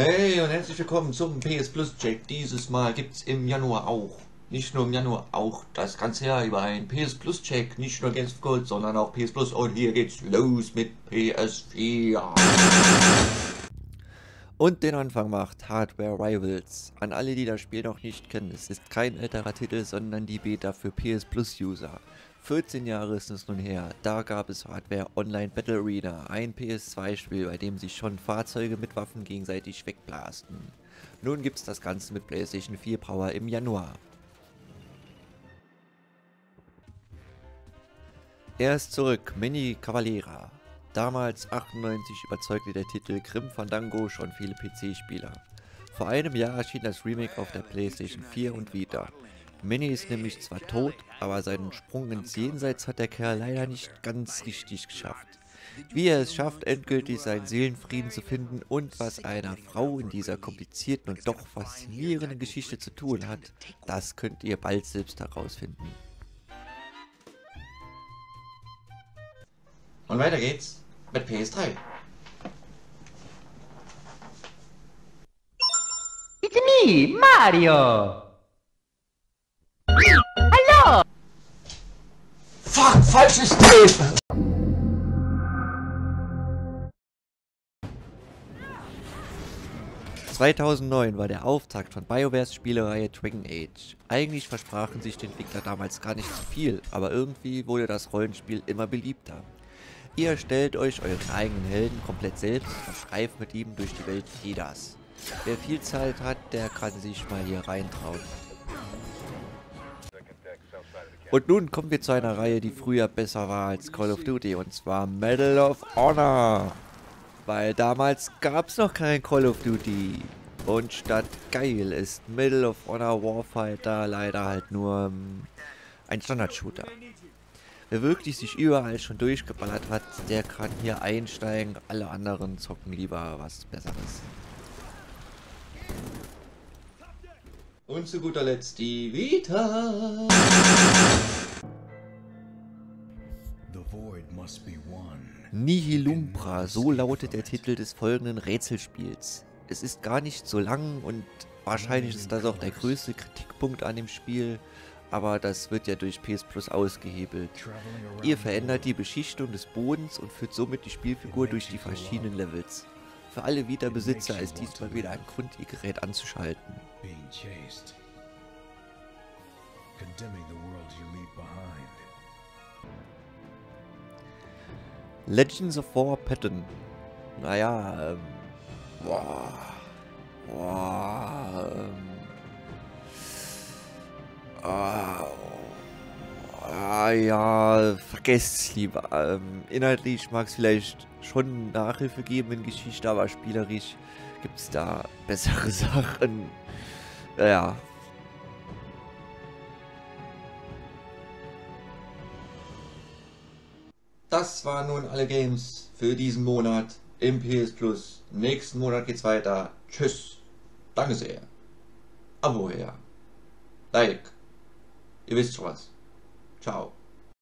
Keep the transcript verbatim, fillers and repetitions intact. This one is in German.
Hey und herzlich willkommen zum P S Plus Check. Dieses Mal gibt's im Januar auch, nicht nur im Januar, auch das ganze Jahr über ein P S Plus Check. Nicht nur Games of Gold, sondern auch P S Plus. Und hier geht's los mit P S vier. Und den Anfang macht Hardware Rivals. An alle, die das Spiel noch nicht kennen, es ist kein älterer Titel, sondern die Beta für P S Plus User. vierzehn Jahre ist es nun her, da gab es Hardware Online Battle Arena, ein P S zwei Spiel, bei dem sich schon Fahrzeuge mit Waffen gegenseitig wegblasten. Nun gibt's das Ganze mit PlayStation vier Power im Januar. Er ist zurück, Mini Cavalera. Damals achtundneunzig überzeugte der Titel Grim Fandango schon viele P C-Spieler. Vor einem Jahr erschien das Remake auf der PlayStation vier und Vita. Mini ist nämlich zwar tot, aber seinen Sprung ins Jenseits hat der Kerl leider nicht ganz richtig geschafft. Wie er es schafft, endgültig seinen Seelenfrieden zu finden und was einer Frau in dieser komplizierten und doch faszinierenden Geschichte zu tun hat, das könnt ihr bald selbst herausfinden. Und weiter geht's mit P S drei. It's me, Mario! Hallo! Fuck, falsches Tape! zweitausendneun war der Auftakt von BioWares Spielereihe Dragon Age. Eigentlich versprachen sich die Entwickler damals gar nicht zu viel, aber irgendwie wurde das Rollenspiel immer beliebter. Ihr erstellt euch euren eigenen Helden komplett selbst und streift mit ihm durch die Welt Jedas. Wer viel Zeit hat, der kann sich mal hier reintrauen. Und nun kommen wir zu einer Reihe, die früher besser war als Call of Duty, und zwar Medal of Honor. Weil damals gab es noch kein Call of Duty. Und statt geil ist Medal of Honor Warfighter leider halt nur ähm, ein Standard-Shooter. Wer wirklich sich überall schon durchgeballert hat, der kann hier einsteigen. Alle anderen zocken lieber was Besseres. Und zu guter Letzt die Vita. Nihilumbra, so lautet der Titel des folgenden Rätselspiels. Es ist gar nicht so lang und wahrscheinlich ist das auch der größte Kritikpunkt an dem Spiel, aber das wird ja durch P S Plus ausgehebelt. Ihr verändert die Beschichtung des Bodens und führt somit die Spielfigur durch die verschiedenen Levels. Für alle Vita-Besitzer ist diesmal wieder ein Grund, ihr Gerät anzuschalten. Legends of War Patton. Naja, ähm. Boah. Boah. Ähm. Ah, ah, ja, vergesst es lieber. Ähm, inhaltlich mag es vielleicht schon Nachhilfe geben in Geschichte, aber spielerisch gibt es da bessere Sachen. Ja. Das waren nun alle Games für diesen Monat im P S Plus. Nächsten Monat geht's weiter. Tschüss. Danke sehr. Abo her. Like. Ihr wisst schon was. Ciao.